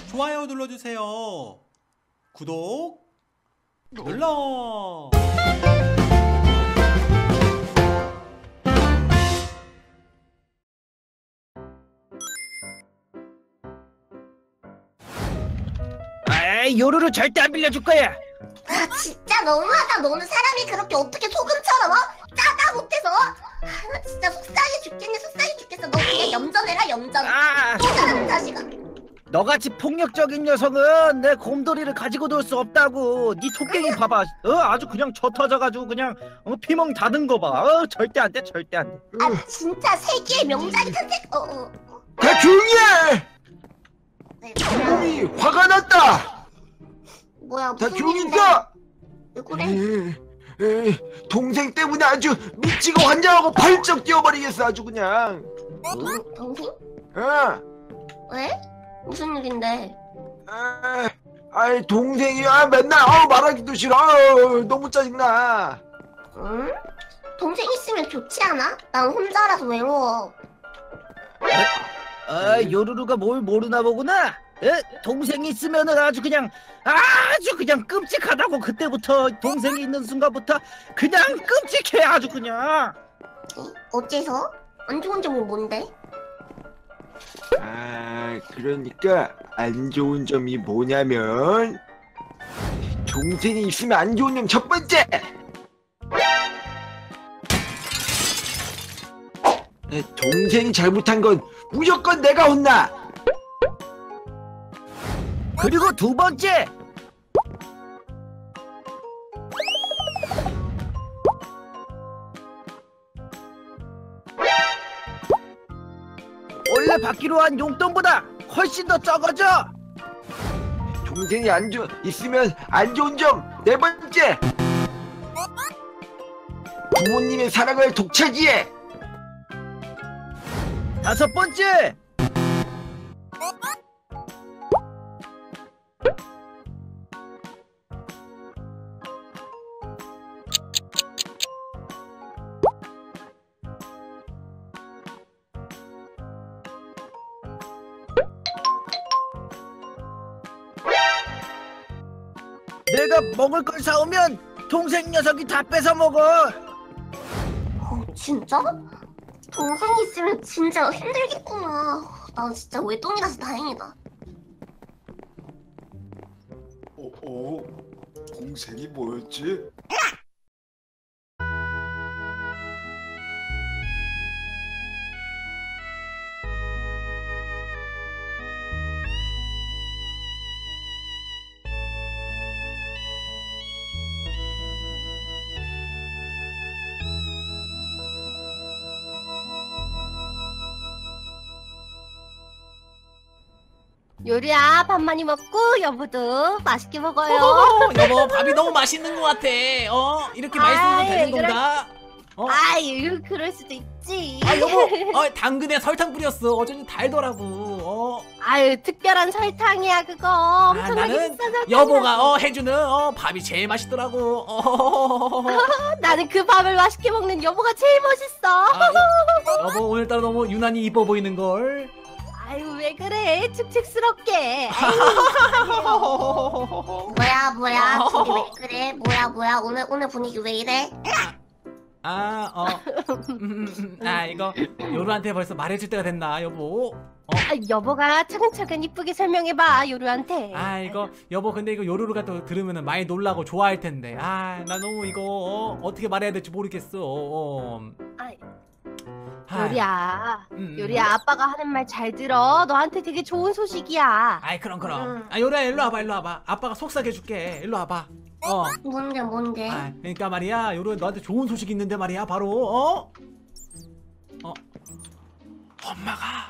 좋아요 눌러주세요. 구독 눌러. 에이, 요루루 절대 안 빌려줄 거야. 아 진짜 너무하다. 너는 사람이 그렇게 어떻게 소금처럼 짜다 못해서. 나 진짜 속상해 죽겠네. 속상해 죽겠어. 너 그냥 염전해라 염전. 또 다른 자식아. 너같이 폭력적인 녀석은 내 곰돌이를 가지고 놀 수 없다고. 네 토끼기 봐봐. 아주 그냥 젖 터져가지고 그냥 피멍 닫은 거 봐. 절대 안 돼, 절대 안 돼. 아 진짜 세기의 명작이 탄생. 다 조용히 해! 네, 몸이 화가 났다! 뭐야 다 무슨 조용히 일인데? 있어! 왜 그래? 동생 때문에 아주 미치고 환장하고 발쩍 뛰어버리겠어 아주 그냥. 동생? 어? 왜? 무슨 일인데? 아이 동생이야 맨날 말하기도 싫어. 너무 짜증나. 응? 동생 있으면 좋지 않아? 난 혼자라서 외로워. 요루루가 뭘 모르나 보구나. 동생이 있으면은 아주 그냥 끔찍하다고. 그때부터 동생이 있는 순간부터 그냥 끔찍해 아주 그냥. 어째서? 안 좋은 점은 뭔데? 그러니까 안 좋은 점이 뭐냐면 동생이 있으면 안 좋은 점 첫 번째. 동생이 잘못한 건 무조건 내가 혼나. 그리고 두 번째, 원래 받기로 한 용돈보다 훨씬 더 적어져. 동생이 있으면 안 좋은 점 네 번째. 부모님의 사랑을 독차지해. 다섯 번째, 내가 먹을 걸 사오면 동생 녀석이 다 뺏어 먹어. 진짜? 동생 있으면 진짜 힘들겠구나. 난 진짜 외동이라서 다행이다. 동생이 뭐였지? 요리야 밥 많이 먹고 여보도 맛있게 먹어요. 여보 밥이 너무 맛있는 것 같아. 이렇게 맛있으면 되는 건가? 아유 그럴 수도 있지. 여보 당근에 설탕 뿌렸어. 어쩐지 달더라고. 아유 특별한 설탕이야 그거. 엄청나게 나는 비싼 설탕이야. 여보가 해주는 밥이 제일 맛있더라고. 나는 그 밥을 맛있게 먹는 여보가 제일 멋있어. 여보 오늘따라 너무 유난히 이뻐 보이는 걸. 아유 왜 그래 축축스럽게. 뭐야 둘이 왜 그래? 뭐야 오늘 분위기 왜 이래? 이거 요루한테 벌써 말해줄 때가 됐나 여보? 여보가 차근차근 이쁘게 설명해봐 요루한테. 이거 여보 근데 이거 요루루가 또 들으면은 많이 놀라고 좋아할 텐데. 나 너무 이거 어떻게 말해야 될지 모르겠어. 요리야 아빠가 하는 말 잘 들어. 너한테 되게 좋은 소식이야. 그럼 요루야 일로 와봐. 아빠가 속삭여 줄게. 일로 와봐. 뭔데? 그러니까 말이야 요루 너한테 좋은 소식이 있는데 말이야 바로 엄마가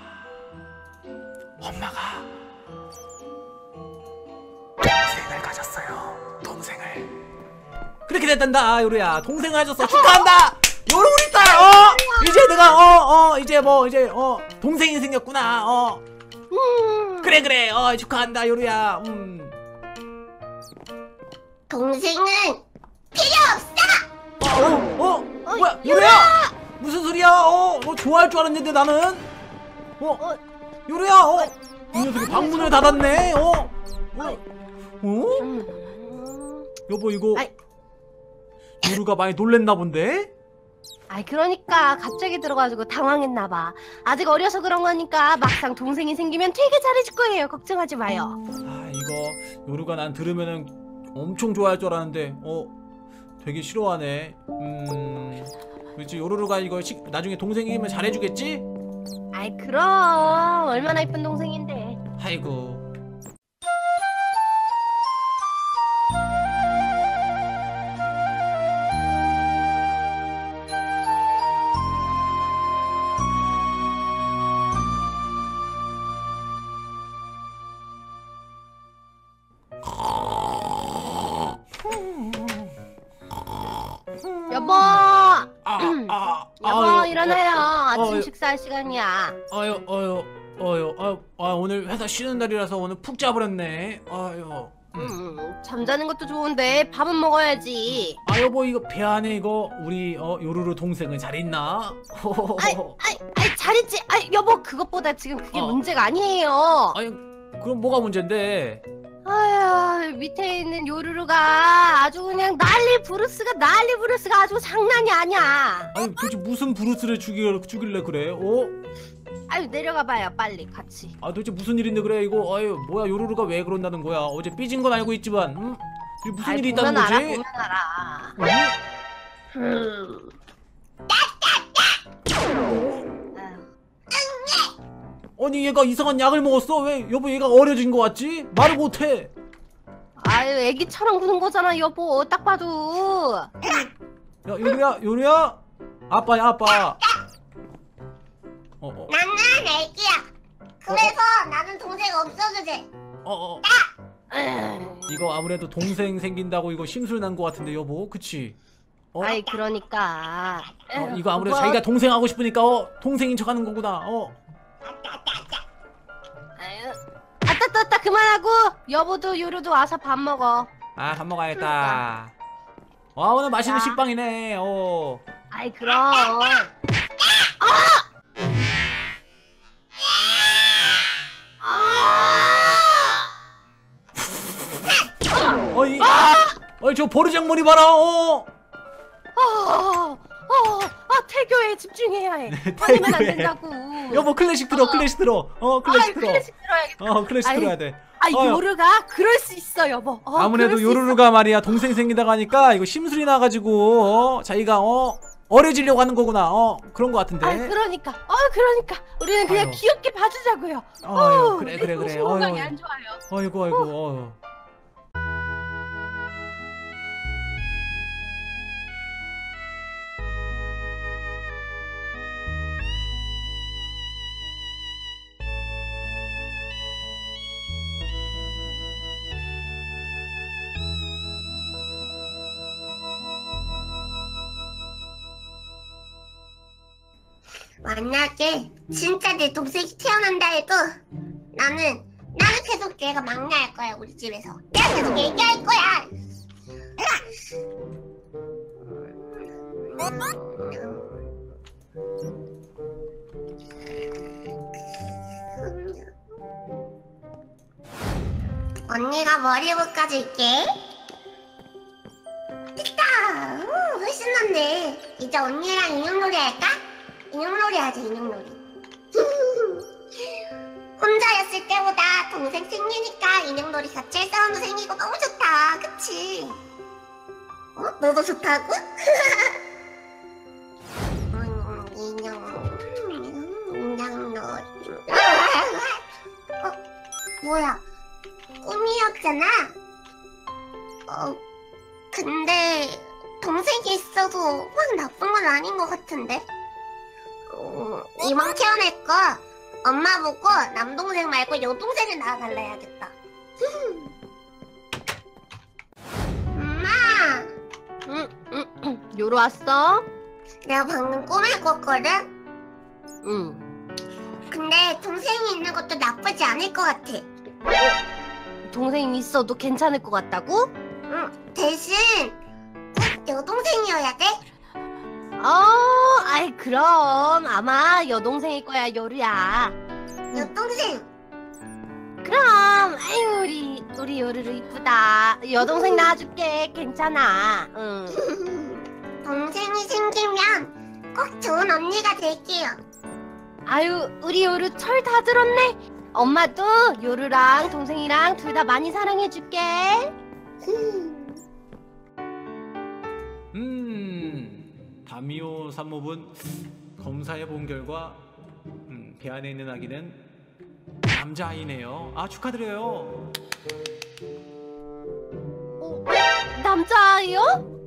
동생을 가졌어요. 동생을. 그렇게 됐단다 요루야. 동생을 가졌어. 축하한다. 요루 우리 딸. 이제 내가 이제 동생이 생겼구나. 그래 축하한다 요루야. 동생은 필요 없어. 뭐야 요루야 무슨 소리야? 너 좋아할 줄 알았는데 나는. 요루야 이 녀석이 방문을 닫았네. 어? 여보 이거 아이. 요루가 많이 놀랬나 본데? 아이 그러니까 갑자기 들어가지고 당황했나봐. 아직 어려서 그런 거니까 막상 동생이 생기면 되게 잘해줄 거예요. 걱정하지 마요. 아 이거 요루가 난 들으면은 엄청 좋아할 줄 알았는데 되게 싫어하네. 그렇지 요루루가 이거 나중에 동생이면 잘해주겠지? 아이 그럼 얼마나 이쁜 동생인데. 아이고. 여보. 여보 아유, 일어나요. 아침 어휴. 식사할 시간이야. 오늘 회사 쉬는 날이라서 오늘 푹 자버렸네. 잠자는 것도 좋은데 밥은 먹어야지. 여보 이거 배 안에 이거 우리 요루루 동생은 잘 있나? 아이 잘했지. 아이 여보 그것보다 지금 그게 문제가 아니에요. 아니 그럼 뭐가 문제인데? 아휴 밑에 있는 요루루가 아주 그냥 난리 부르스가 아주 장난이 아니야. 아니 도대체 무슨 브루스를 죽일래 그래? 아유 내려가봐요 빨리 같이. 도대체 무슨 일인데 그래 이거? 아유 뭐야 요루루가 왜 그런다는 거야? 어제 삐진 건 알고 있지만 이게 무슨 일이 있다는 거지? 보면 알아. 아니 얘가 이상한 약을 먹었어? 왜 여보 얘가 어려진 거 같지? 말을 못해. 아유 애기처럼 구는 거잖아 여보 딱 봐도. 야 요루야 아빠야 아빠. 나는 애기야. 그래서 나는 동생 없어도 돼. 이거 아무래도 동생 생긴다고 이거 심술 난 거 같은데 여보 그치? 아이 그러니까. 이거 아무래도 뭐, 자기가 동생 하고 싶으니까 동생인 척 하는 거구나. 아따 그만하고 여보도 요루도 와서 밥 먹어. 밥 먹어야겠다. 와 오늘 맛있는 식빵이네. 아이 그럼. 저 버르장머리 봐라. 태교에 집중해야 해. 아니면 안 된다고. 여보 클래식 들어 클래식 들어. 클래식 들어. 클래식 들어야겠다. 클래식 들어야 돼. 요루가 그럴 수 있어 여보. 아무래도 요루루가 말이야 동생 생기다가 하니까 이거 심술이 나가지고 자기가 어려지려고 하는 거구나. 그런 거 같은데. 그러니까 우리는 그냥 귀엽게 봐주자고요. 그래. 건강이 안 좋아요. 아이고. 만약에 진짜 내 동생이 태어난다 해도 나는 계속 얘가 막내할 거야 우리 집에서. 내가 계속 얘기할 거야. 언니가 머리 묶어줄게. 됐다. 훨씬 낫네. 이제 언니랑 인형놀이 할까? 인형놀이 하자 인형놀이. 혼자였을 때보다 동생 생기니까 인형놀이 같이 할 사람도 생기고 너무 좋다. 그치? 너도 좋다고? 인형놀이. 뭐야? 꿈이었잖아? 근데 동생이 있어도 막 나쁜 건 아닌 것 같은데? 이왕 태어날 거 엄마 보고 남동생 말고 여동생을 낳아달라 해야겠다. 엄마! 요루 왔어? 내가 방금 꿈을 꿨거든? 응. 근데 동생이 있는 것도 나쁘지 않을 것 같아. 동생 있어도 괜찮을 것 같다고? 응. 대신 꼭 여동생이어야 돼? 아이 그럼 아마 여동생일 거야 요루야. 여동생! 그럼 아유 우리 요루루 이쁘다. 여동생 낳아줄게. 괜찮아. 응. 동생이 생기면 꼭 좋은 언니가 될게요. 아유 우리 요루 철 다 들었네. 엄마도 요루랑 동생이랑 둘 다 많이 사랑해줄게. 다미오 산모분 검사해 본 결과 배 안에 있는 아기는 남자아이네요. 아, 축하드려요. 남자아이요?